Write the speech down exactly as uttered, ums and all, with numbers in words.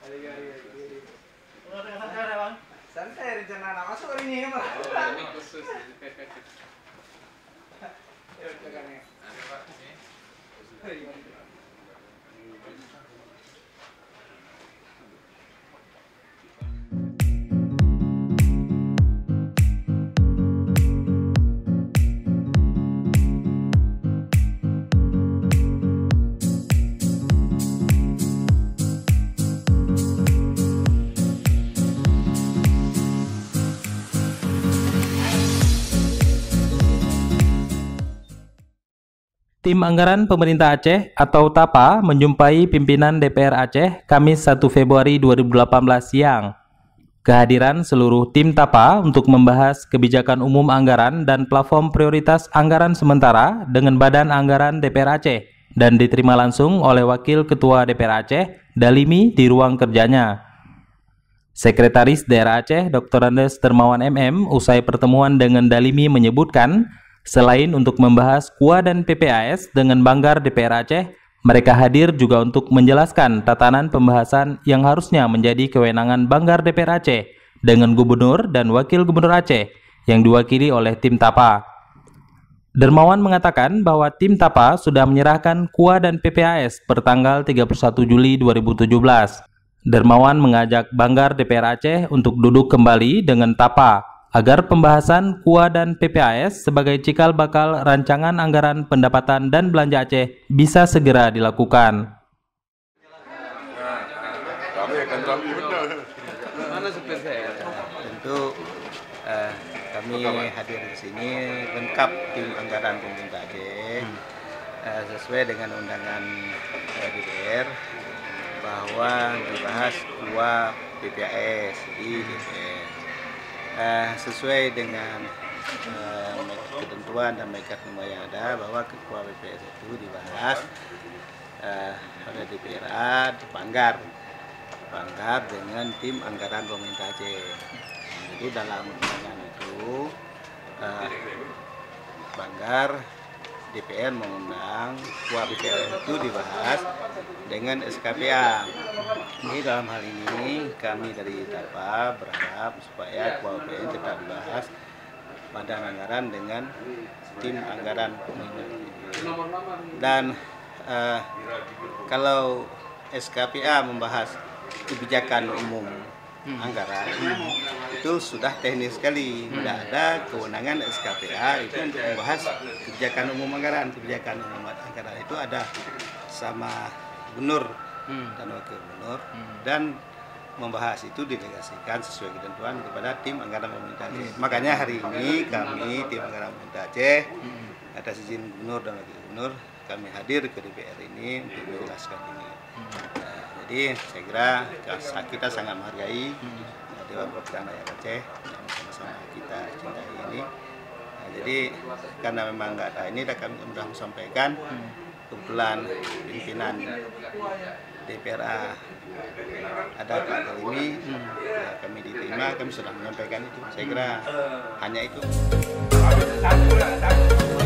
Santai rencana anak masuk hari ini mah. Ini khusus. Ya udah kan ya. Ada Pak ini. Tim Anggaran Pemerintah Aceh atau TAPA menjumpai pimpinan D P R Aceh Kamis satu Februari dua ribu delapan belas siang. Kehadiran seluruh tim TAPA untuk membahas kebijakan umum anggaran dan plafon prioritas anggaran sementara dengan Badan Anggaran D P R Aceh dan diterima langsung oleh Wakil Ketua D P R Aceh, Dalimi, di ruang kerjanya. Sekretaris Daerah Aceh, Doktor Andes Dermawan M M, usai pertemuan dengan Dalimi menyebutkan, selain untuk membahas K U A dan P P A S dengan Banggar D P R Aceh, mereka hadir juga untuk menjelaskan tatanan pembahasan yang harusnya menjadi kewenangan Banggar D P R Aceh dengan Gubernur dan Wakil Gubernur Aceh yang diwakili oleh tim TAPA. Dermawan mengatakan bahwa tim TAPA sudah menyerahkan K U A dan P P A S per tanggal tiga puluh satu Juli dua ribu tujuh belas. Dermawan mengajak Banggar D P R Aceh untuk duduk kembali dengan TAPA agar pembahasan K U A dan P P A S sebagai cikal bakal rancangan anggaran pendapatan dan belanja Aceh bisa segera dilakukan. Kami akan rapi benar. Mana supir saya? Tentu eh, kami hadir di sini lengkap tim anggaran pemerintah Aceh eh, sesuai dengan undangan eh, D P R bahwa dibahas K U A P P A S di D P R. Uh, sesuai dengan uh, ketentuan dan mekanisme yang ada bahwa K U A P P A S itu dibahas uh, oleh D P R A, Banggar, Banggar dengan tim anggaran pemerintah Aceh. Jadi dalam undangan itu uh, Banggar D P R mengundang K U A P P A S itu dibahas dengan S K P A. Ini dalam hal ini kami dari TAPA berharap supaya K U A P P A S tetap dibahas Badan Anggaran dengan tim anggaran dan uh, kalau S K P A membahas kebijakan umum anggaran itu sudah teknis sekali, tidak ada kewenangan S K P A itu untuk membahas kebijakan umum anggaran. Kebijakan umum anggaran itu ada sama gubernur dan wakil gubernur dan membahas itu delegasikan sesuai ketentuan kepada tim anggaran pemerintah Aceh. Makanya hari ini kami tim anggaran pemerintah Aceh atas izin gubernur dan wakil gubernur kami hadir ke D P R ini untuk menjelaskan ini. Nah, jadi saya kira kita sangat menghargai Dewan Perwakilan Rakyat Aceh yang sama-sama kita cintai ini. Nah, jadi karena memang nggak ada ini, kami sudah menyampaikan kebetulan pimpinan D P R A ada Pak Dalimi, ya, kami diterima, kami sudah menyampaikan itu. Saya kira hanya itu.